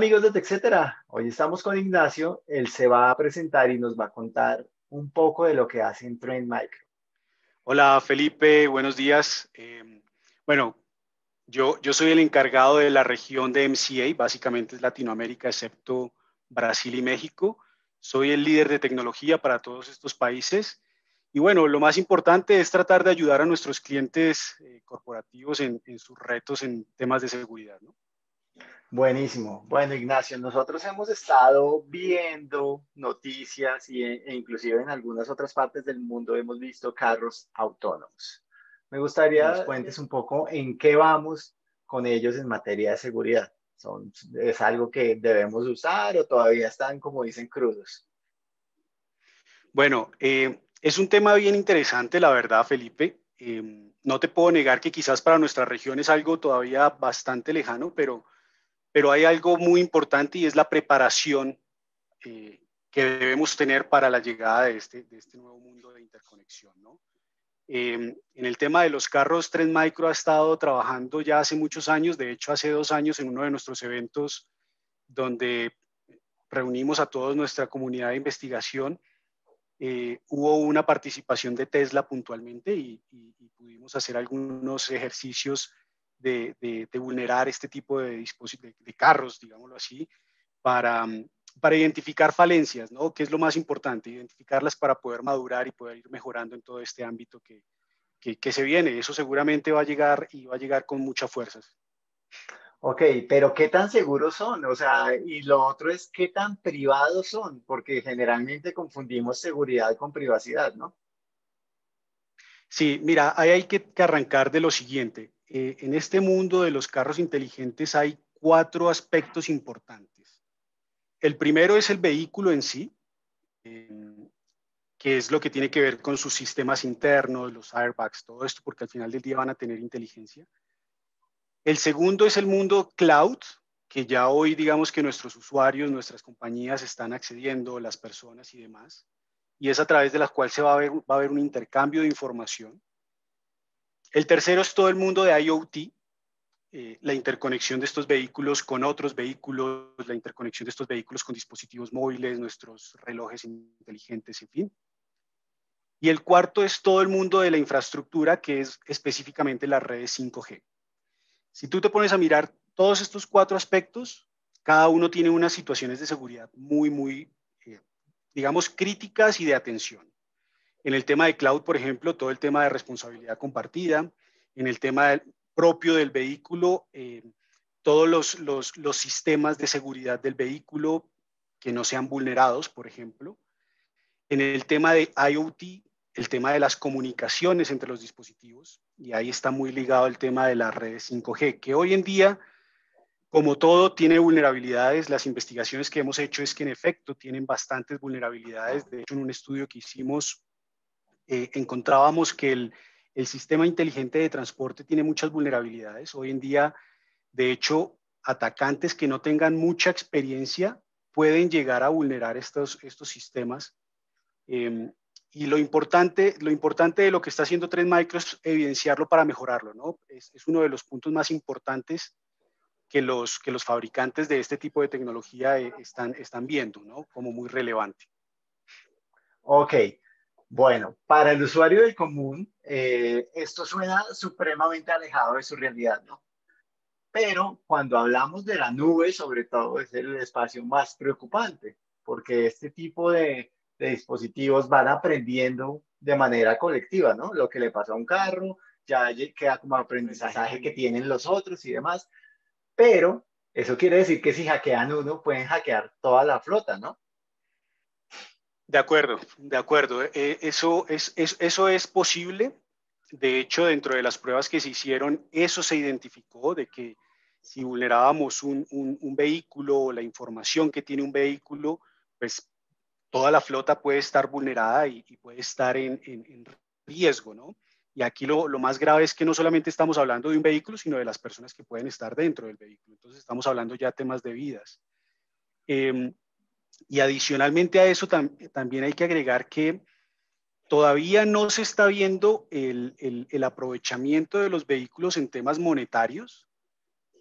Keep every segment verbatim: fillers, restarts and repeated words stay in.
Amigos de TechCetera, hoy estamos con Ignacio, él se va a presentar y nos va a contar un poco de lo que hace en Trend Micro. Hola Felipe, buenos días. Eh, bueno, yo, yo soy el encargado de la región de M C A, básicamente es Latinoamérica, excepto Brasil y México. Soy el líder de tecnología para todos estos países. Y bueno, lo más importante es tratar de ayudar a nuestros clientes eh, corporativos en, en sus retos en temas de seguridad, ¿no? Buenísimo. Bueno, Ignacio, nosotros hemos estado viendo noticias y, e e inclusive en algunas otras partes del mundo hemos visto carros autónomos. Me gustaría que nos cuentes un poco en qué vamos con ellos en materia de seguridad. Son, ¿es algo que debemos usar o todavía están, como dicen, crudos? Bueno, eh, es un tema bien interesante, la verdad, Felipe. Eh, no te puedo negar que quizás para nuestra región es algo todavía bastante lejano, pero pero hay algo muy importante y es la preparación eh, que debemos tener para la llegada de este, de este nuevo mundo de interconexión, ¿no? Eh, en el tema de los carros, Trend Micro ha estado trabajando ya hace muchos años, de hecho hace dos años en uno de nuestros eventos donde reunimos a toda nuestra comunidad de investigación, eh, hubo una participación de Tesla puntualmente y, y, y pudimos hacer algunos ejercicios de, de, de vulnerar este tipo de, de, de carros, digámoslo así, para, para identificar falencias, ¿no? Que es lo más importante, identificarlas para poder madurar y poder ir mejorando en todo este ámbito que, que, que se viene. Eso seguramente va a llegar y va a llegar con muchas fuerzas. Ok, pero ¿qué tan seguros son? O sea, y lo otro es qué tan privados son, porque generalmente confundimos seguridad con privacidad, ¿no? Sí, mira, ahí hay que, que arrancar de lo siguiente. Eh, en este mundo de los carros inteligentes hay cuatro aspectos importantes. El primero es el vehículo en sí, eh, que es lo que tiene que ver con sus sistemas internos, los airbags, todo esto, porque al final del día van a tener inteligencia. El segundo es el mundo cloud, que ya hoy digamos que nuestros usuarios, nuestras compañías están accediendo, las personas y demás, y es a través de la cual se va a ver, va a haber un intercambio de información. El tercero es todo el mundo de IoT, eh, la interconexión de estos vehículos con otros vehículos, la interconexión de estos vehículos con dispositivos móviles, nuestros relojes inteligentes, en fin. Y el cuarto es todo el mundo de la infraestructura, que es específicamente las redes cinco G. Si tú te pones a mirar todos estos cuatro aspectos, cada uno tiene unas situaciones de seguridad muy, muy, eh, digamos, críticas y de atención. En el tema de cloud, por ejemplo, todo el tema de responsabilidad compartida. En el tema del, propio del vehículo, eh, todos los, los, los sistemas de seguridad del vehículo que no sean vulnerados, por ejemplo. En el tema de IoT, el tema de las comunicaciones entre los dispositivos, y ahí está muy ligado el tema de las redes cinco G, que hoy en día, como todo, tiene vulnerabilidades. Las investigaciones que hemos hecho es que en efecto tienen bastantes vulnerabilidades. De hecho, en un estudio que hicimos, eh, encontrábamos que el, el sistema inteligente de transporte tiene muchas vulnerabilidades. Hoy en día, de hecho, atacantes que no tengan mucha experiencia pueden llegar a vulnerar estos, estos sistemas. Eh, y lo importante, lo importante de lo que está haciendo Trend Micro es evidenciarlo para mejorarlo, ¿no? Es, es uno de los puntos más importantes que los, que los fabricantes de este tipo de tecnología eh, están, están viendo, ¿no? Como muy relevante. Ok, bueno, para el usuario del común, eh, esto suena supremamente alejado de su realidad, ¿no? Pero cuando hablamos de la nube, sobre todo, es el espacio más preocupante, porque este tipo de, de dispositivos van aprendiendo de manera colectiva, ¿no? Lo que le pasa a un carro ya queda como aprendizaje que tienen los otros y demás, pero eso quiere decir que si hackean uno, pueden hackear toda la flota, ¿no? De acuerdo, de acuerdo. Eh, eso, es, es, eso es posible. De hecho, dentro de las pruebas que se hicieron, eso se identificó de que si vulnerábamos un, un, un vehículo o la información que tiene un vehículo, pues toda la flota puede estar vulnerada y, y puede estar en, en, en, riesgo, ¿no? Y aquí lo, lo, más grave es que no solamente estamos hablando de un vehículo, sino de las personas que pueden estar dentro del vehículo. Entonces estamos hablando ya de temas de vidas. Eh, y adicionalmente a eso tam también hay que agregar que todavía no se está viendo el, el, el aprovechamiento de los vehículos en temas monetarios,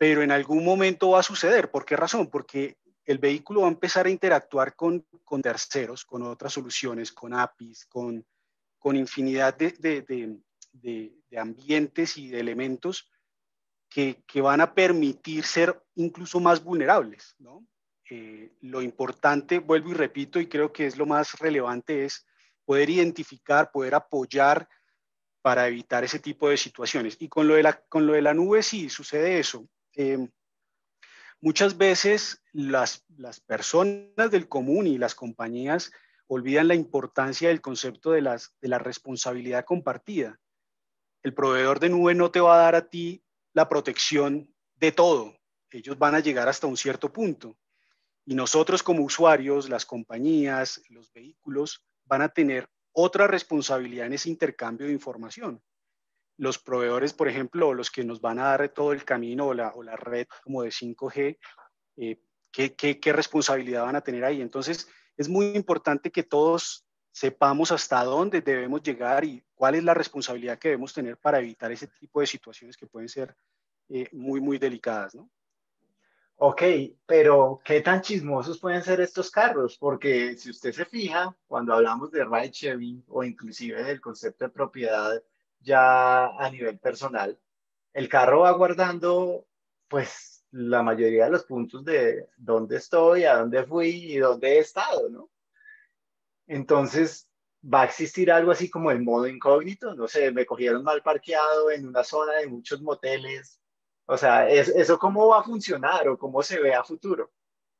pero en algún momento va a suceder. ¿Por qué razón? Porque el vehículo va a empezar a interactuar con, con terceros, con otras soluciones, con A P Is, con, con infinidad de, de, de, de, de ambientes y de elementos que, que van a permitir ser incluso más vulnerables, ¿no? Eh, lo importante, vuelvo y repito, y creo que es lo más relevante, es poder identificar, poder apoyar para evitar ese tipo de situaciones. Y con lo de la, con lo de la nube sí sucede eso. Eh, muchas veces las, las personas del común y las compañías olvidan la importancia del concepto de, las, de la responsabilidad compartida. El proveedor de nube no te va a dar a ti la protección de todo. Ellos van a llegar hasta un cierto punto. Y nosotros como usuarios, las compañías, los vehículos, van a tener otra responsabilidad en ese intercambio de información. Los proveedores, por ejemplo, los que nos van a dar todo el camino o la, o la red como de cinco G, eh, ¿qué, qué, qué responsabilidad van a tener ahí? Entonces, es muy importante que todos sepamos hasta dónde debemos llegar y cuál es la responsabilidad que debemos tener para evitar ese tipo de situaciones que pueden ser eh, muy, muy delicadas, ¿no? Ok, pero ¿qué tan chismosos pueden ser estos carros? Porque si usted se fija, cuando hablamos de ride sharing o inclusive del concepto de propiedad ya a nivel personal, el carro va guardando pues la mayoría de los puntos de dónde estoy, a dónde fui y dónde he estado, ¿no? Entonces, ¿va a existir algo así como el modo incógnito? No sé, me cogieron mal parqueado en una zona de muchos moteles. O sea, ¿es- ¿eso cómo va a funcionar o cómo se ve a futuro?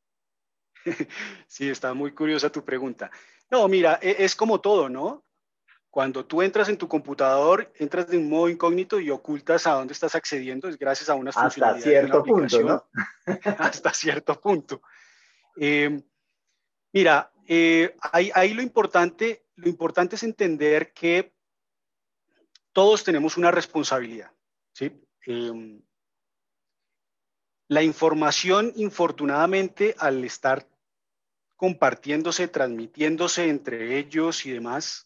Sí, está muy curiosa tu pregunta. No, mira, e- es como todo, ¿no? Cuando tú entras en tu computador, entras de un modo incógnito y ocultas a dónde estás accediendo, es gracias a unas Hasta funcionalidades de una cierto punto, aplicación ¿no? hasta cierto punto. Eh, mira, eh, ahí, ahí lo importante, lo importante es entender que todos tenemos una responsabilidad, ¿sí? Eh, la información, infortunadamente, al estar compartiéndose, transmitiéndose entre ellos y demás,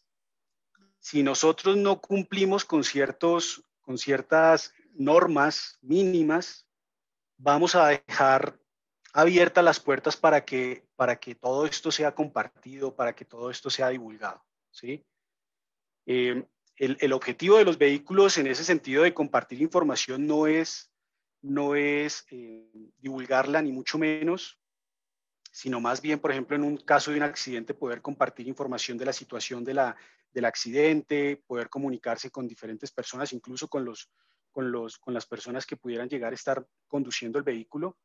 si nosotros no cumplimos con, ciertos, con ciertas normas mínimas, vamos a dejar abiertas las puertas para que, para que todo esto sea compartido, para que todo esto sea divulgado, ¿sí? Eh, el, el, objetivo de los vehículos en ese sentido de compartir información no es, no es eh, divulgarla, ni mucho menos, sino más bien, por ejemplo, en un caso de un accidente, poder compartir información de la situación de la, del accidente, poder comunicarse con diferentes personas, incluso con, los, con, los, con las personas que pudieran llegar a estar conduciendo el vehículo,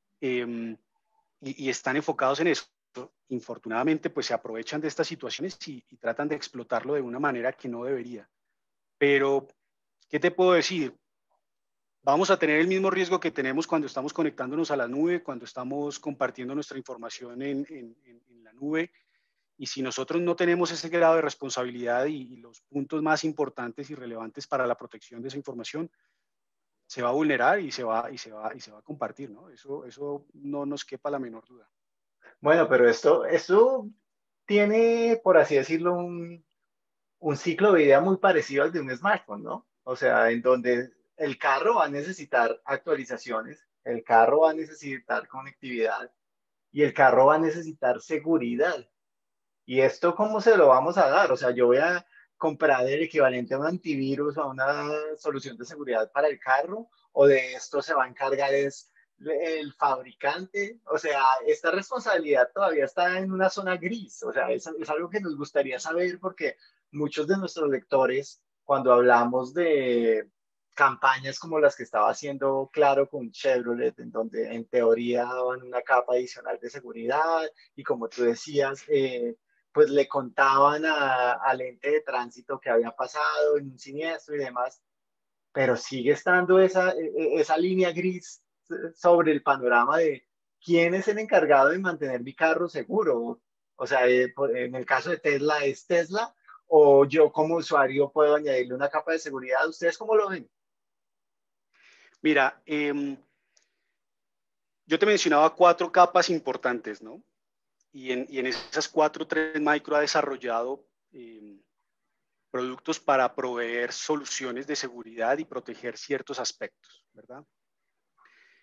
eh, y, y están enfocados en eso. Infortunadamente, pues se aprovechan de estas situaciones y, y tratan de explotarlo de una manera que no debería. Pero, ¿qué te puedo decir? Vamos a tener el mismo riesgo que tenemos cuando estamos conectándonos a la nube, cuando estamos compartiendo nuestra información en, en, en la nube. Y si nosotros no tenemos ese grado de responsabilidad y, y los puntos más importantes y relevantes para la protección de esa información, se va a vulnerar y se va, y se va, y se va a compartir, ¿no? Eso, eso no nos quepa la menor duda. Bueno, pero esto, esto tiene, por así decirlo, un, un ciclo de vida muy parecido al de un smartphone, ¿no? O sea, en donde el carro va a necesitar actualizaciones, el carro va a necesitar conectividad y el carro va a necesitar seguridad. ¿Y esto cómo se lo vamos a dar? O sea, yo voy a comprar el equivalente a un antivirus o a una solución de seguridad para el carro, o de esto se va a encargar es el fabricante. O sea, esta responsabilidad todavía está en una zona gris. O sea, es, es algo que nos gustaría saber porque muchos de nuestros lectores, cuando hablamos de campañas como las que estaba haciendo Claro con Chevrolet, en donde en teoría daban una capa adicional de seguridad y como tú decías, eh, pues le contaban a, al ente de tránsito que había pasado en un siniestro y demás, pero sigue estando esa, e, e, esa línea gris sobre el panorama de quién es el encargado de mantener mi carro seguro. O sea, eh, en el caso de Tesla, ¿es Tesla o yo como usuario puedo añadirle una capa de seguridad? ¿Ustedes cómo lo ven? Mira, eh, yo te mencionaba cuatro capas importantes, ¿no? Y en, y en esas cuatro, tres Micro ha desarrollado eh, productos para proveer soluciones de seguridad y proteger ciertos aspectos, ¿verdad?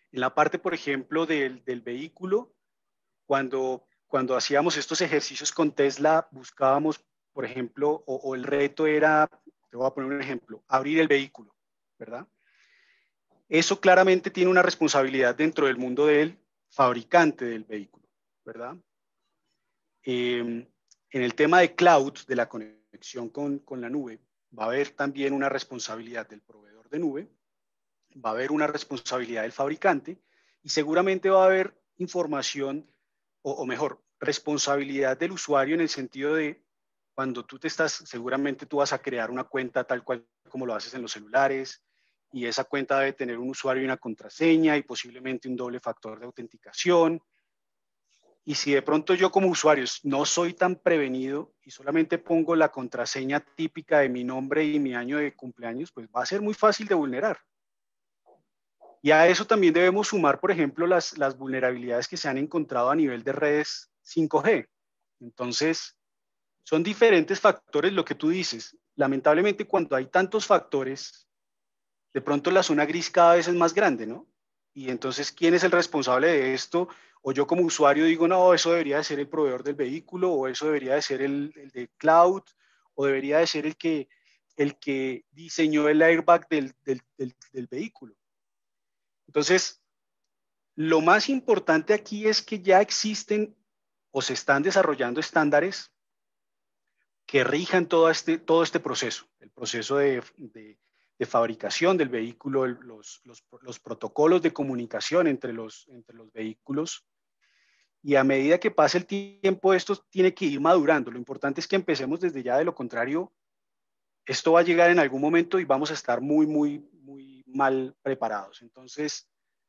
En la parte, por ejemplo, del, del vehículo, cuando, cuando hacíamos estos ejercicios con Tesla, buscábamos, por ejemplo, o, o el reto era, te voy a poner un ejemplo, abrir el vehículo, ¿verdad? Eso claramente tiene una responsabilidad dentro del mundo del fabricante del vehículo, ¿verdad? Eh, en el tema de cloud, de la conexión con, con la nube, va a haber también una responsabilidad del proveedor de nube, va a haber una responsabilidad del fabricante y seguramente va a haber información, o, o mejor, responsabilidad del usuario en el sentido de cuando tú te estás, seguramente tú vas a crear una cuenta tal cual como lo haces en los celulares, y esa cuenta debe tener un usuario y una contraseña y posiblemente un doble factor de autenticación. Y si de pronto yo como usuario no soy tan prevenido y solamente pongo la contraseña típica de mi nombre y mi año de cumpleaños, pues va a ser muy fácil de vulnerar. Y a eso también debemos sumar, por ejemplo, las, las vulnerabilidades que se han encontrado a nivel de redes cinco G. Entonces, son diferentes factores lo que tú dices. Lamentablemente, cuando hay tantos factores, de pronto la zona gris cada vez es más grande, ¿no? Y entonces, ¿quién es el responsable de esto? O yo como usuario digo, no, eso debería de ser el proveedor del vehículo, o eso debería de ser el, el de cloud, o debería de ser el que, el que diseñó el airbag del, del, del, del vehículo. Entonces, lo más importante aquí es que ya existen o se están desarrollando estándares que rijan todo este, todo este proceso, el proceso de, de, de fabricación del vehículo, el, los, los, los, protocolos de comunicación entre los, entre los vehículos. Y a medida que pase el tiempo, esto tiene que ir madurando. Lo importante es que empecemos desde ya, de lo contrario, esto va a llegar en algún momento y vamos a estar muy, muy, muy mal preparados. Entonces,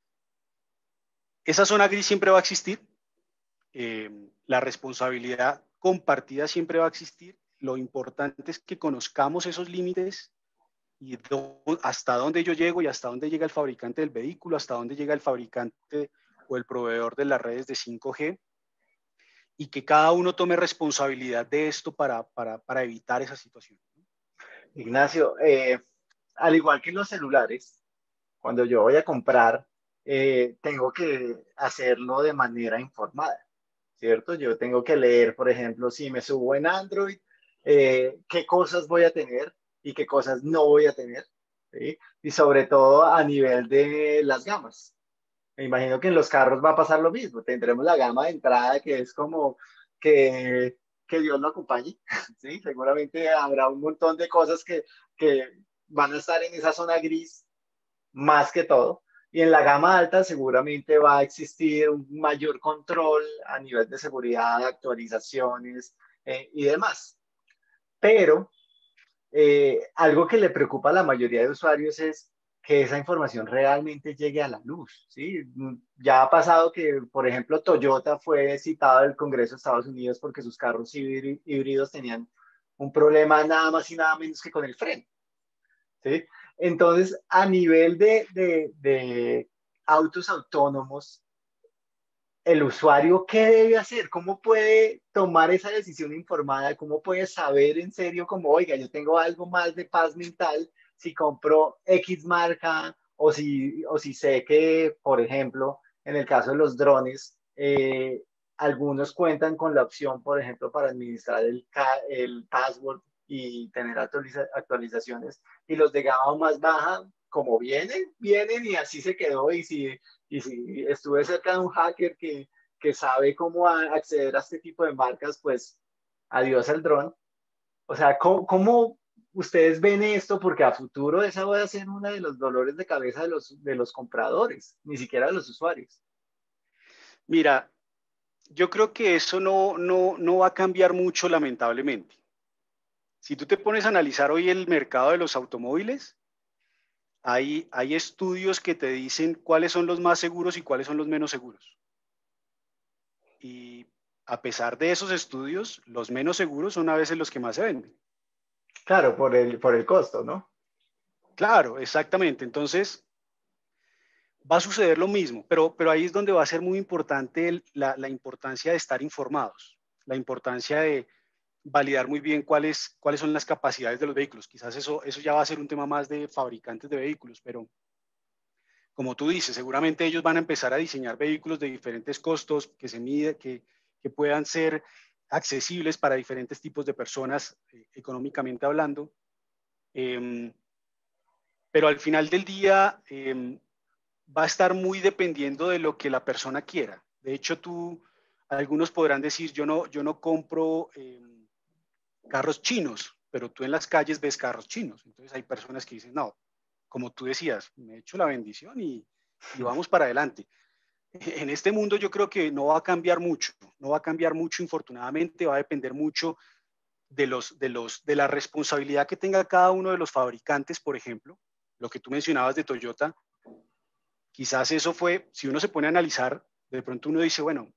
esa zona gris siempre va a existir. Eh, la responsabilidad compartida siempre va a existir. Lo importante es que conozcamos esos límites y do, hasta dónde yo llego y hasta dónde llega el fabricante del vehículo, hasta dónde llega el fabricante o el proveedor de las redes de cinco G, y que cada uno tome responsabilidad de esto para, para, para evitar esa situación. Ignacio, eh, al igual que los celulares, cuando yo voy a comprar, eh, tengo que hacerlo de manera informada, ¿cierto? Yo tengo que leer, por ejemplo, si me subo en Android, eh, qué cosas voy a tener y qué cosas no voy a tener, ¿sí? Y sobre todo a nivel de las gamas. Me imagino que en los carros va a pasar lo mismo. Tendremos la gama de entrada que es como que, que Dios lo acompañe, ¿sí? Seguramente habrá un montón de cosas que, que van a estar en esa zona gris más que todo. Y en la gama alta seguramente va a existir un mayor control a nivel de seguridad, actualizaciones eh, y demás. Pero eh, algo que le preocupa a la mayoría de usuarios es que esa información realmente llegue a la luz, ¿sí? Ya ha pasado que, por ejemplo, Toyota fue citado al Congreso de Estados Unidos porque sus carros híbridos tenían un problema nada más y nada menos que con el freno, ¿sí? Entonces, a nivel de, de, de autos autónomos, el usuario, ¿qué debe hacer? ¿Cómo puede tomar esa decisión informada? ¿Cómo puede saber en serio como, oiga, yo tengo algo más de paz mental si compro X marca o si, o si sé que, por ejemplo, en el caso de los drones, eh, algunos cuentan con la opción, por ejemplo, para administrar el, el password y tener actualiza actualizaciones, y los de gama más baja, como vienen, vienen y así se quedó, y si y si estuve cerca de un hacker que, que sabe cómo acceder a este tipo de marcas, pues adiós al dron. O sea, ¿cómo, ¿cómo, ustedes ven esto? Porque a futuro esa va a ser uno de los dolores de cabeza de los, de los compradores, ni siquiera de los usuarios. Mira, yo creo que eso no, no, no va a cambiar mucho, lamentablemente. Si tú te pones a analizar hoy el mercado de los automóviles, hay, hay estudios que te dicen cuáles son los más seguros y cuáles son los menos seguros. Y a pesar de esos estudios, los menos seguros son a veces los que más se venden. Claro, por el, por el costo, ¿no? Claro, exactamente. Entonces, va a suceder lo mismo, pero, pero ahí es donde va a ser muy importante el, la, la importancia de estar informados, la importancia de validar muy bien cuáles, cuáles son las capacidades de los vehículos. Quizás eso, eso ya va a ser un tema más de fabricantes de vehículos, pero como tú dices, seguramente ellos van a empezar a diseñar vehículos de diferentes costos que se mide, que, que puedan ser accesibles para diferentes tipos de personas, eh, económicamente hablando. Eh, pero al final del día eh, va a estar muy dependiendo de lo que la persona quiera. De hecho, tú, algunos podrán decir, yo no, yo no compro eh, carros chinos, pero tú en las calles ves carros chinos. Entonces hay personas que dicen, no, como tú decías, me echo la bendición y, y vamos para adelante. En este mundo yo creo que no va a cambiar mucho, no va a cambiar mucho, infortunadamente, va a depender mucho de, los, de, los, de la responsabilidad que tenga cada uno de los fabricantes, por ejemplo, lo que tú mencionabas de Toyota, quizás eso fue, si uno se pone a analizar, de pronto uno dice, bueno,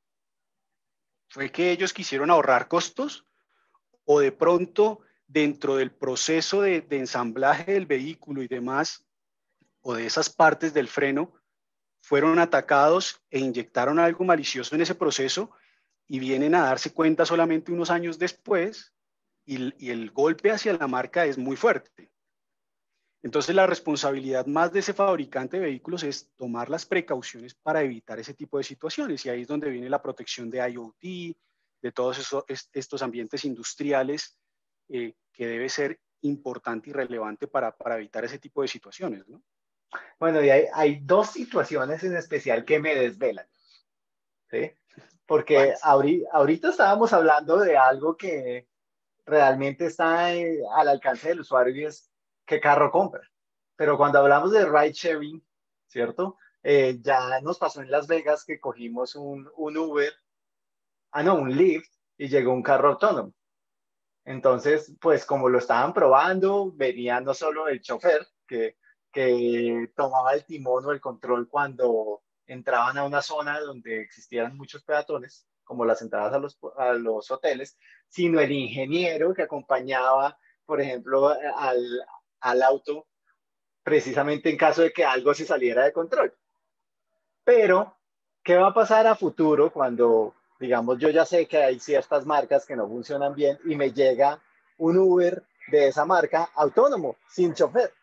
¿fue que ellos quisieron ahorrar costos o de pronto dentro del proceso de, de ensamblaje del vehículo y demás, o de esas partes del freno, fueron atacados e inyectaron algo malicioso en ese proceso y vienen a darse cuenta solamente unos años después y, y el golpe hacia la marca es muy fuerte? Entonces la responsabilidad más de ese fabricante de vehículos es tomar las precauciones para evitar ese tipo de situaciones, y ahí es donde viene la protección de IoT, de todos esos, estos ambientes industriales, eh, que debe ser importante y relevante para, para evitar ese tipo de situaciones, ¿no? Bueno, y hay, hay dos situaciones en especial que me desvelan, ¿sí? Porque ¿Cuáles? ahorita, ahorita estábamos hablando de algo que realmente está eh, al alcance del usuario y es qué carro compra. Pero cuando hablamos de ride sharing, ¿cierto? Eh, ya nos pasó en Las Vegas que cogimos un, un Uber, ah, no, un Lyft, y llegó un carro autónomo. Entonces, pues como lo estaban probando, venía no solo el chofer que, que tomaba el timón o el control cuando entraban a una zona donde existieran muchos peatones, como las entradas a los, a los hoteles, sino el ingeniero que acompañaba, por ejemplo, al, al auto, precisamente en caso de que algo se saliera de control. Pero, ¿qué va a pasar a futuro cuando, digamos, yo ya sé que hay ciertas marcas que no funcionan bien y me llega un Uber de esa marca autónomo, sin chofer?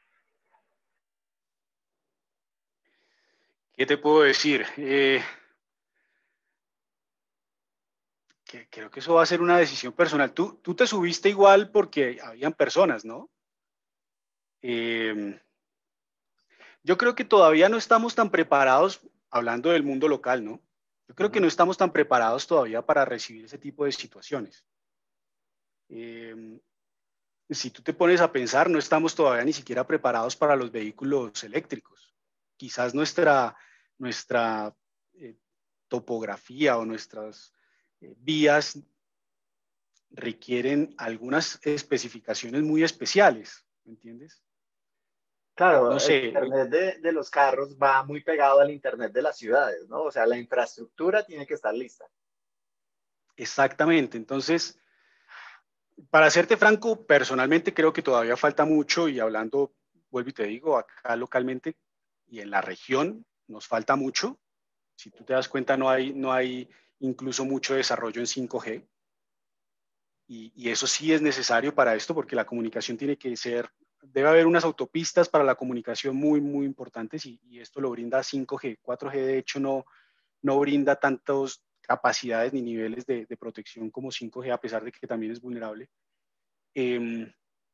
¿Qué te puedo decir? Eh, que, creo que eso va a ser una decisión personal. Tú, tú te subiste igual porque habían personas, ¿no? Eh, yo creo que todavía no estamos tan preparados, hablando del mundo local, ¿no? Yo creo que Ujú. no estamos tan preparados todavía para recibir ese tipo de situaciones. Eh, si tú te pones a pensar, no estamos todavía ni siquiera preparados para los vehículos eléctricos. Quizás nuestra, nuestra eh, topografía o nuestras eh, vías requieren algunas especificaciones muy especiales, ¿me entiendes? No Claro, el sé, Internet de, de los carros va muy pegado al Internet de las ciudades, ¿no? O sea, la infraestructura tiene que estar lista. exactamente. Entonces, para serte franco, personalmente creo que todavía falta mucho, y hablando, vuelvo y te digo, acá localmente y en la región nos falta mucho. Si tú te das cuenta, no hay, no hay incluso mucho desarrollo en cinco G, y, y eso sí es necesario para esto porque la comunicación tiene que ser, debe haber unas autopistas para la comunicación muy, muy importantes, y, y esto lo brinda cinco G. cuatro G de hecho no, no brinda tantas capacidades ni niveles de, de protección como cinco G, a pesar de que también es vulnerable. Eh,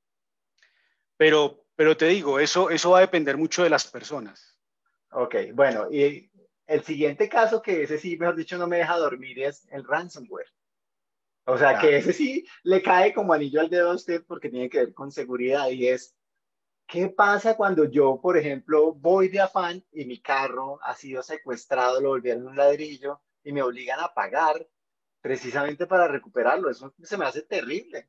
pero, pero te digo, eso, eso va a depender mucho de las personas. Ok, bueno, y el siguiente caso que ese sí, mejor dicho, no me deja dormir es el ransomware. O sea, que Claro. ese sí le cae como anillo al dedo a usted porque tiene que ver con seguridad y es, ¿qué pasa cuando yo, por ejemplo, voy de afán y mi carro ha sido secuestrado, lo volvieron un ladrillo y me obligan a pagar precisamente para recuperarlo? Eso se me hace terrible.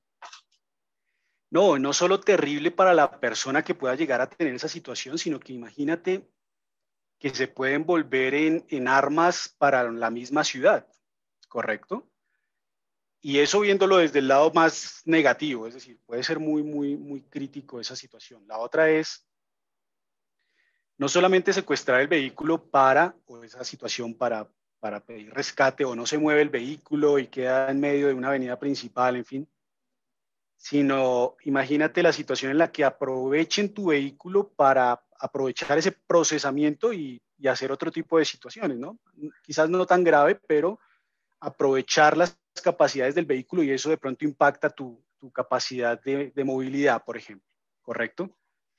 No, no solo terrible para la persona que pueda llegar a tener esa situación, sino que imagínate que se pueden volver en, en armas para la misma ciudad, ¿correcto? Y eso viéndolo desde el lado más negativo, es decir, puede ser muy, muy, muy crítico esa situación. La otra es no solamente secuestrar el vehículo para, o esa situación para, para pedir rescate, o no se mueve el vehículo y queda en medio de una avenida principal, en fin, sino imagínate la situación en la que aprovechen tu vehículo para aprovechar ese procesamiento y, y hacer otro tipo de situaciones, ¿no? Quizás no tan grave, pero aprovechar las capacidades del vehículo y eso de pronto impacta tu, tu capacidad de, de movilidad, por ejemplo, ¿correcto?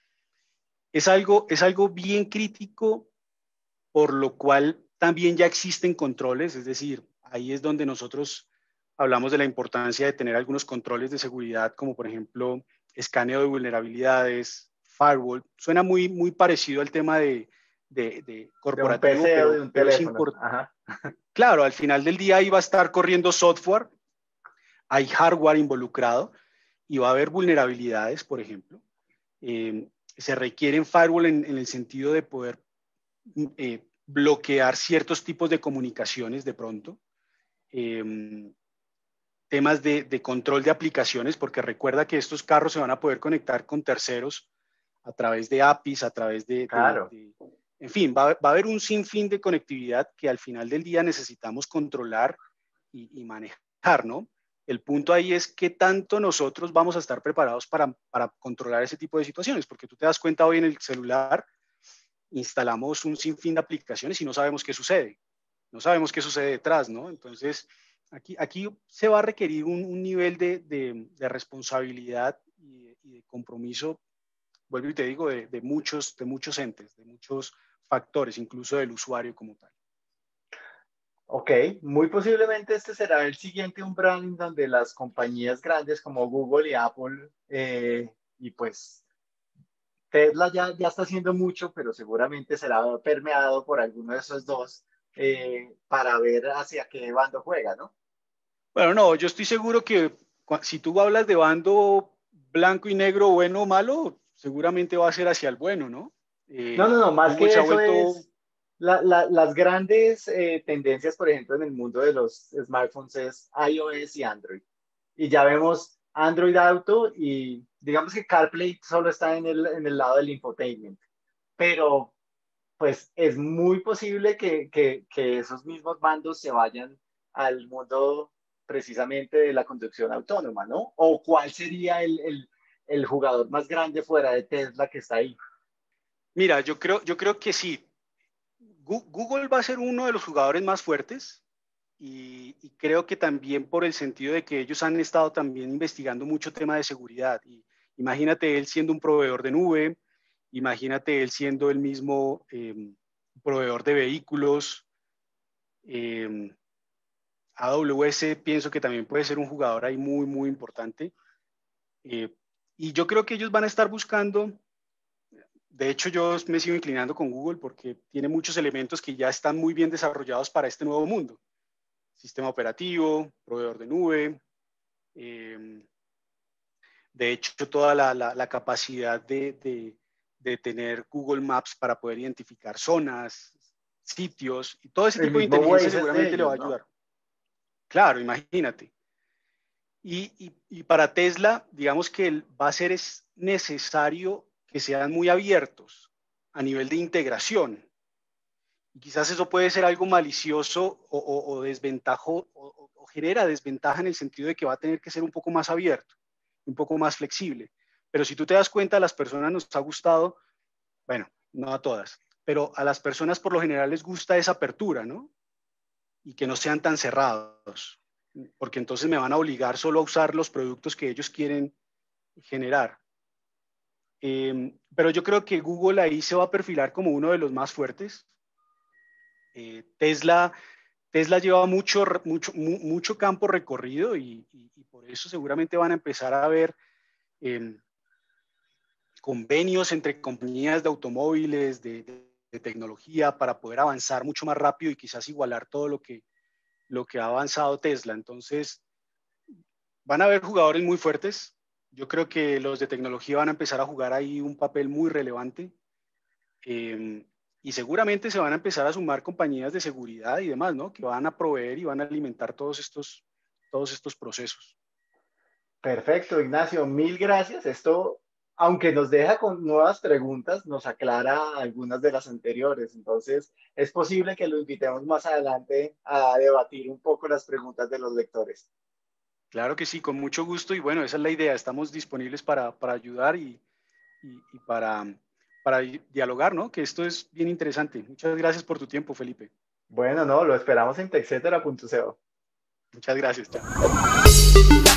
Es algo, es algo bien crítico, por lo cual también ya existen controles, es decir, ahí es donde nosotros hablamos de la importancia de tener algunos controles de seguridad, como por ejemplo escaneo de vulnerabilidades, firewall. Suena muy, muy parecido al tema de, de, de De un corporativo, P C o de pero, un pero es teléfono. importante. Ajá. Claro, al final del día ahí va a estar corriendo software, hay hardware involucrado y va a haber vulnerabilidades, por ejemplo. Eh, se requieren firewall en, en el sentido de poder eh, bloquear ciertos tipos de comunicaciones de pronto. Eh, temas de, de control de aplicaciones, porque recuerda que estos carros se van a poder conectar con terceros a través de A P Is, a través de, de, Claro. de en fin, va, va, a haber un sinfín de conectividad que al final del día necesitamos controlar y, y manejar, ¿no? El punto ahí es qué tanto nosotros vamos a estar preparados para, para controlar ese tipo de situaciones, porque tú te das cuenta hoy en el celular, instalamos un sinfín de aplicaciones y no sabemos qué sucede, no sabemos qué sucede detrás, ¿no? Entonces, aquí, aquí se va a requerir un, un nivel de, de, de responsabilidad y de, y de compromiso, vuelvo y te digo, de, de, muchos, de muchos entes, de muchos factores, incluso del usuario como tal. Ok, muy posiblemente este será el siguiente umbral en donde las compañías grandes como Google y Apple, eh, y pues Tesla ya, ya está haciendo mucho, pero seguramente será permeado por alguno de esos dos eh, para ver hacia qué bando juega, ¿no? Bueno, no, yo estoy seguro que si tú hablas de bando blanco y negro, bueno o malo, seguramente va a ser hacia el bueno, ¿no? No, Eh, no, no, más Google se que ha eso vuelto, es la, la, las grandes eh, tendencias, por ejemplo, en el mundo de los smartphones es iOS y Android. Y ya vemos Android Auto y digamos que CarPlay solo está en el, en el lado del infotainment. Pero pues es muy posible que, que, que esos mismos bandos se vayan al mundo precisamente de la conducción autónoma, ¿no? ¿O cuál sería el, el, el jugador más grande fuera de Tesla que está ahí? mira, yo creo, yo creo que sí. Google va a ser uno de los jugadores más fuertes y, y creo que también por el sentido de que ellos han estado también investigando mucho tema de seguridad. Y imagínate él siendo un proveedor de nube, imagínate él siendo el mismo eh, proveedor de vehículos. Eh, A W S pienso que también puede ser un jugador ahí muy, muy importante. Eh, y yo creo que ellos van a estar buscando, de hecho yo me sigo inclinando con Google porque tiene muchos elementos que ya están muy bien desarrollados para este nuevo mundo. Sistema operativo, proveedor de nube, eh, de hecho toda la, la, la capacidad de, de, de tener Google Maps para poder identificar zonas, sitios, y todo ese El tipo de mismo inteligencia Waze es de seguramente le va ellos, a ¿no? ayudar. Claro, imagínate. Y, y, y, para Tesla, digamos que va a ser es necesario que sean muy abiertos a nivel de integración. Y quizás eso puede ser algo malicioso o, o, o desventajo o, o, genera desventaja en el sentido de que va a tener que ser un poco más abierto, un poco más flexible. Pero si tú te das cuenta, a las personas nos ha gustado, bueno, no a todas, pero a las personas por lo general les gusta esa apertura, ¿no? Y que no sean tan cerrados, porque entonces me van a obligar solo a usar los productos que ellos quieren generar. Eh, pero yo creo que Google ahí se va a perfilar como uno de los más fuertes. Eh, Tesla, Tesla lleva mucho, mucho, mu, mucho campo recorrido y, y, y, por eso seguramente van a empezar a ver eh, convenios entre compañías de automóviles, de, de, de, tecnología, para poder avanzar mucho más rápido y quizás igualar todo lo que, lo que ha avanzado Tesla. Entonces, van a haber jugadores muy fuertes. Yo creo que los de tecnología van a empezar a jugar ahí un papel muy relevante. Eh, y seguramente se van a empezar a sumar compañías de seguridad y demás, ¿no? Que van a proveer y van a alimentar todos estos, todos estos procesos. Perfecto, Ignacio, mil gracias. Esto, aunque nos deja con nuevas preguntas, nos aclara algunas de las anteriores. Entonces, es posible que lo invitemos más adelante a debatir un poco las preguntas de los lectores. Claro que sí, con mucho gusto y bueno, esa es la idea. Estamos disponibles para, para ayudar y, y, y para, para dialogar, ¿no? Que esto es bien interesante. Muchas gracias por tu tiempo, Felipe. Bueno, no, lo esperamos en TechCetera punto co. Muchas gracias. Chao.